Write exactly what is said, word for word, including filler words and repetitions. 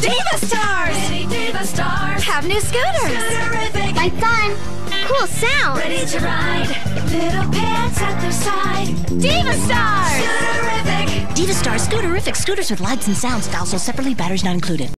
Diva Starz! Mini Diva Starz! Have new scooters! Scooter-iffic! Like fun! Cool sound! Ready to ride! Little pants at their side! Diva Starz! Scooter-iffic! Diva Starz Scooter-iffic scooters with lights and sound styles sold separately, batteries not included.